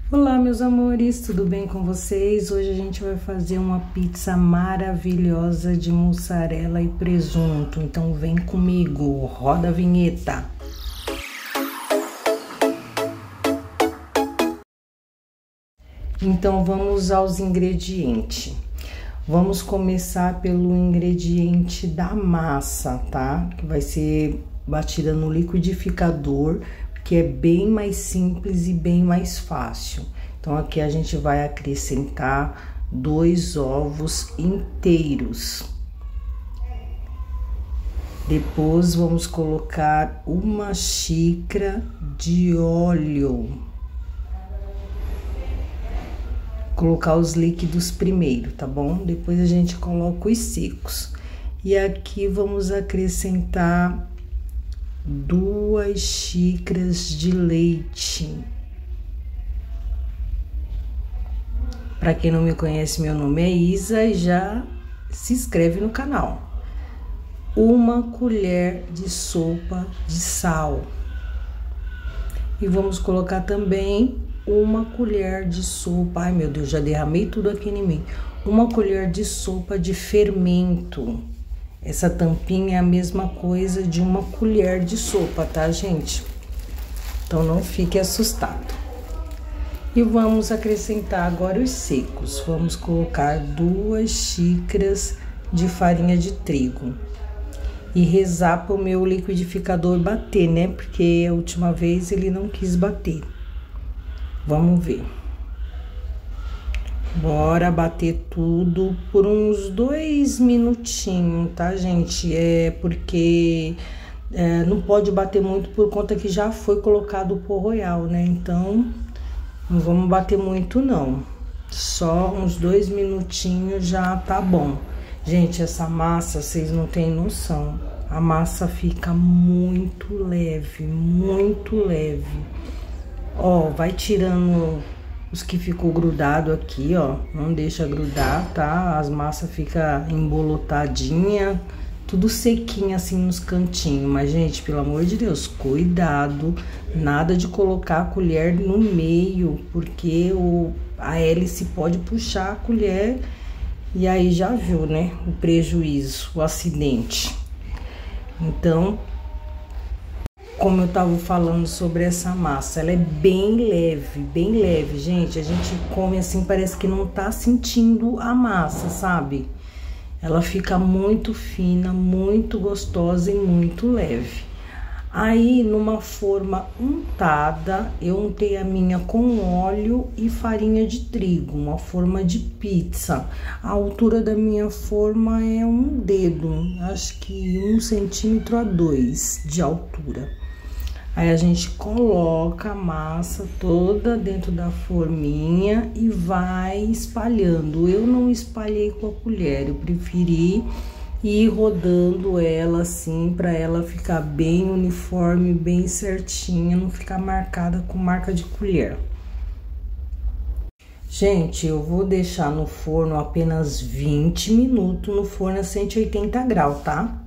Olá, meus amores, tudo bem com vocês? Hoje a gente vai fazer uma pizza maravilhosa de mussarela e presunto. Então vem comigo, roda a vinheta. Então vamos aos ingredientes. Vamos começar pelo ingrediente da massa, tá? Que vai ser batida no liquidificador, que é bem mais simples e bem mais fácil. Então aqui a gente vai acrescentar 2 ovos inteiros. Depois vamos colocar 1 xícara de óleo. Colocar os líquidos primeiro, tá bom? Depois a gente coloca os secos. E aqui vamos acrescentar 2 xícaras de leite. Para quem não me conhece, meu nome é Isa e já se inscreve no canal. 1 colher de sopa de sal. E vamos colocar também 1 colher de sopa, ai meu Deus, já derramei tudo aqui em mim. 1 colher de sopa de fermento. Essa tampinha é a mesma coisa de 1 colher de sopa, tá, gente? Então não fique assustado. E vamos acrescentar agora os secos. Vamos colocar 2 xícaras de farinha de trigo. E rezar para o meu liquidificador bater, né? Porque a última vez ele não quis bater. Vamos ver. Bora bater tudo por uns 2 minutinhos, tá, gente? Porque não pode bater muito por conta que já foi colocado o pó royal, né? Então, não vamos bater muito, não. Só uns 2 minutinhos já tá bom. Gente, essa massa, vocês não têm noção. A massa fica muito leve, muito leve. Ó, vai tirando os que ficou grudado aqui, ó. Não deixa grudar, tá? As massas ficam embolotadinha, tudo sequinho assim nos cantinhos. Mas, gente, pelo amor de Deus, cuidado. Nada de colocar a colher no meio, porque a hélice pode puxar a colher e aí já viu, né? O prejuízo, o acidente. Então, como eu tava falando sobre essa massa, ela é bem leve, gente. A gente come assim, parece que não tá sentindo a massa, sabe? Ela fica muito fina, muito gostosa e muito leve. Aí, numa forma untada, eu untei a minha com óleo e farinha de trigo, uma forma de pizza. A altura da minha forma é um dedo, acho que 1,2 centímetros de altura. Aí a gente coloca a massa toda dentro da forminha e vai espalhando. Eu não espalhei com a colher, eu preferi ir rodando ela assim para ela ficar bem uniforme, bem certinha, não ficar marcada com marca de colher. Gente, eu vou deixar no forno apenas 20 minutos, no forno a 180 graus, tá?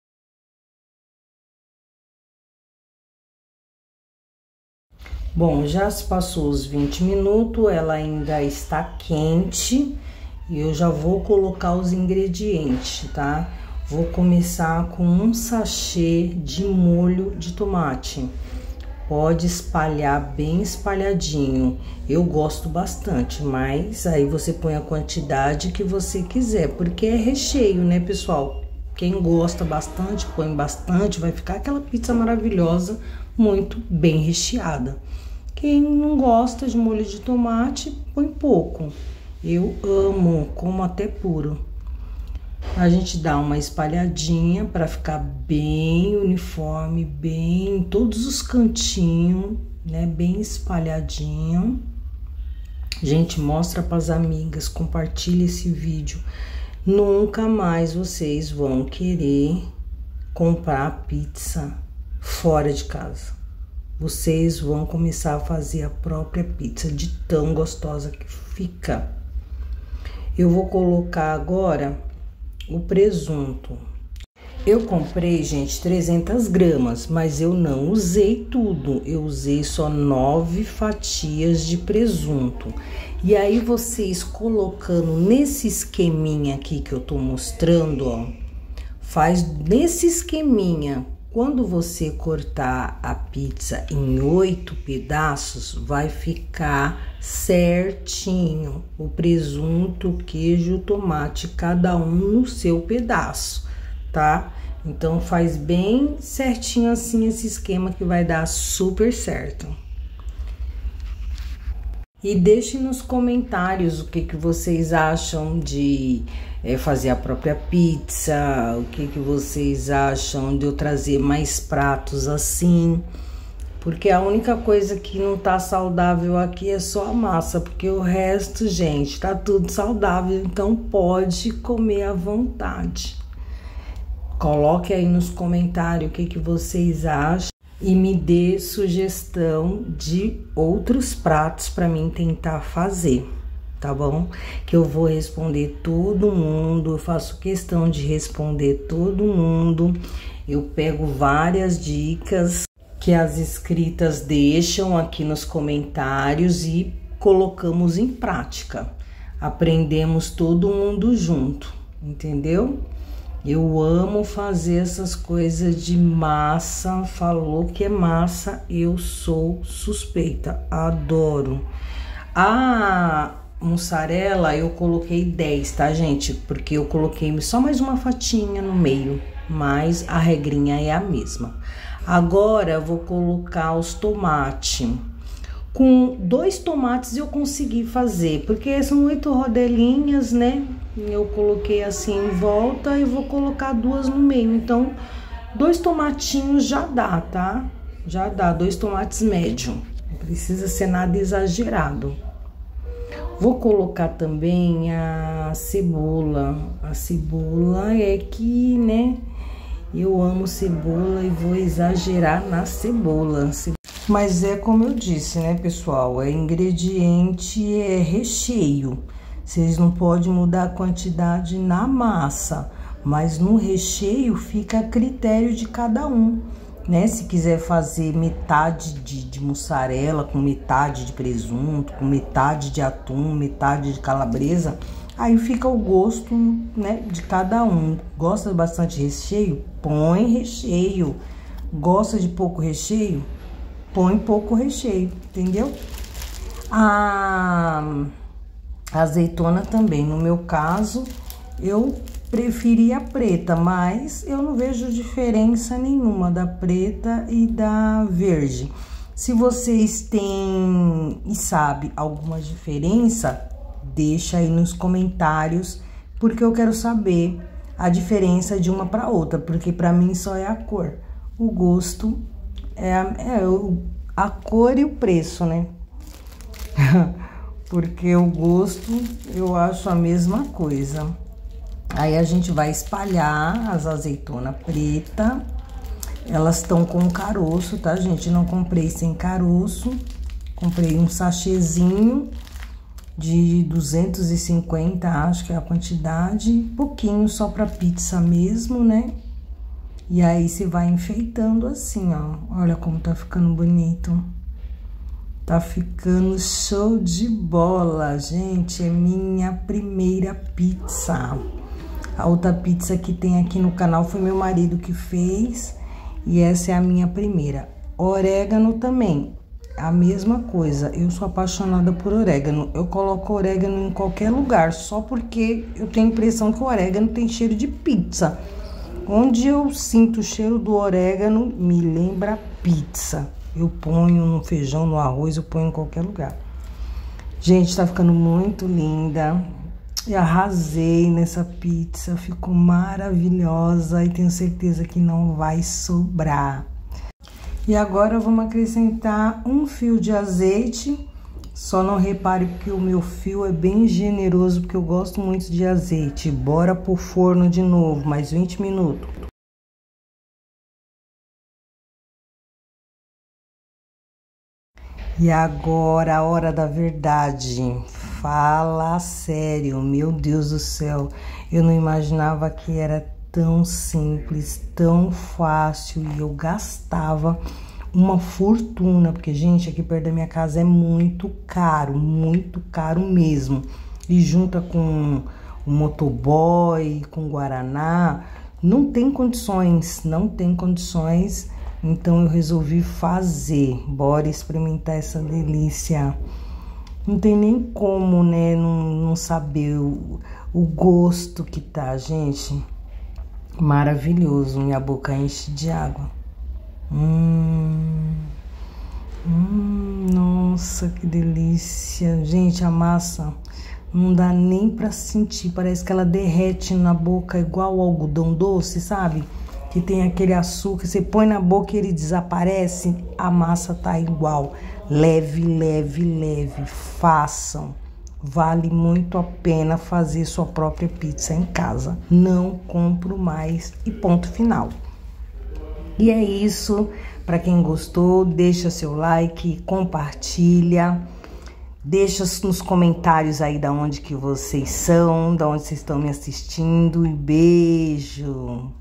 Bom, já se passou os 20 minutos, ela ainda está quente e eu já vou colocar os ingredientes, tá? Vou começar com 1 sachê de molho de tomate. Pode espalhar bem espalhadinho. Eu gosto bastante, mas aí você põe a quantidade que você quiser, porque é recheio, né, pessoal? Quem gosta bastante, põe bastante, vai ficar aquela pizza maravilhosa, muito bem recheada. Quem não gosta de molho de tomate, põe pouco. Eu amo, como até puro. A gente dá uma espalhadinha para ficar bem uniforme, bem em todos os cantinhos, né? Bem espalhadinho. Gente, mostra para as amigas, compartilha esse vídeo. Nunca mais vocês vão querer comprar pizza fora de casa. Vocês vão começar a fazer a própria pizza de tão gostosa que fica. Eu vou colocar agora o presunto. Eu comprei, gente, 300 gramas, mas eu não usei tudo. Eu usei só 9 fatias de presunto. E aí, vocês colocando nesse esqueminha aqui que eu tô mostrando, ó, faz nesse esqueminha. Quando você cortar a pizza em 8 pedaços, vai ficar certinho o presunto, o queijo, o tomate, cada um no seu pedaço, tá? Então, faz bem certinho assim esse esquema que vai dar super certo. E deixe nos comentários o que vocês acham de fazer a própria pizza, o que vocês acham de eu trazer mais pratos assim. Porque a única coisa que não tá saudável aqui é só a massa, porque o resto, gente, tá tudo saudável, então pode comer à vontade. Coloque aí nos comentários o que vocês acham e me dê sugestão de outros pratos para mim tentar fazer, tá bom? Que eu vou responder todo mundo, eu faço questão de responder todo mundo. Eu pego várias dicas que as inscritas deixam aqui nos comentários e colocamos em prática. Aprendemos todo mundo junto, entendeu? Eu amo fazer essas coisas de massa. Falou que é massa, eu sou suspeita, adoro. A mussarela eu coloquei 10, tá, gente? Porque eu coloquei só mais uma fatinha no meio, mas a regrinha é a mesma. Agora eu vou colocar os tomates. Com 2 tomates eu consegui fazer, porque são 8 rodelinhas, né? Eu coloquei assim em volta e vou colocar 2 no meio. Então, 2 tomatinhos já dá, tá? Já dá, 2 tomates médio. Não precisa ser nada exagerado. Vou colocar também a cebola. A cebola é que, né? Eu amo cebola e vou exagerar na cebola. Mas é como eu disse, né, pessoal? É ingrediente, é recheio. Vocês não podem mudar a quantidade na massa, mas no recheio fica a critério de cada um, né? Se quiser fazer metade de mussarela com metade de presunto, com metade de atum, metade de calabresa, aí fica o gosto, né, de cada um. Gosta bastante recheio? Põe recheio. Gosta de pouco recheio? Põe pouco recheio, entendeu? A azeitona também, no meu caso, eu preferia a preta, mas eu não vejo diferença nenhuma da preta e da verde. Se vocês têm e sabem alguma diferença, deixa aí nos comentários, porque eu quero saber a diferença de uma para outra, porque para mim só é a cor. O gosto é a cor e o preço, né? Porque o gosto eu acho a mesma coisa. Aí a gente vai espalhar as azeitonas preta. Elas estão com caroço, tá, gente? Não comprei sem caroço. Comprei um sachêzinho de 250, acho que é a quantidade. Pouquinho só pra pizza mesmo, né? E aí você vai enfeitando assim, ó. Olha como tá ficando bonito. Tá ficando show de bola, gente. É minha primeira pizza. A outra pizza que tem aqui no canal foi meu marido que fez. E essa é a minha primeira. Orégano também, a mesma coisa. Eu sou apaixonada por orégano. Eu coloco orégano em qualquer lugar, só porque eu tenho a impressão que o orégano tem cheiro de pizza. Onde eu sinto o cheiro do orégano, me lembra pizza. Eu ponho no feijão, no arroz, eu ponho em qualquer lugar. Gente, tá ficando muito linda. Eu arrasei nessa pizza, ficou maravilhosa e tenho certeza que não vai sobrar. E agora vamos acrescentar um fio de azeite. Só não repare que o meu fio é bem generoso, porque eu gosto muito de azeite. Bora pro forno de novo, mais 20 minutos. E agora a hora da verdade. Fala sério, meu Deus do céu. Eu não imaginava que era tão simples, tão fácil, e eu gastava uma fortuna, porque, gente, aqui perto da minha casa é muito caro mesmo. E junta com o motoboy, com o guaraná, não tem condições. Então eu resolvi fazer. Bora experimentar essa delícia. Não tem nem como, né, não saber o gosto que tá, gente. Maravilhoso, minha boca enche de água. Nossa, que delícia. Gente, a massa não dá nem pra sentir. Parece que ela derrete na boca igual o algodão doce, sabe? Que tem aquele açúcar, você põe na boca e ele desaparece. A massa tá igual. Leve, leve, leve. Façam. Vale muito a pena fazer sua própria pizza em casa. Não compro mais e ponto final. E é isso. Para quem gostou, deixa seu like, compartilha. Deixa nos comentários aí da onde que vocês são, da onde vocês estão me assistindo. E beijo!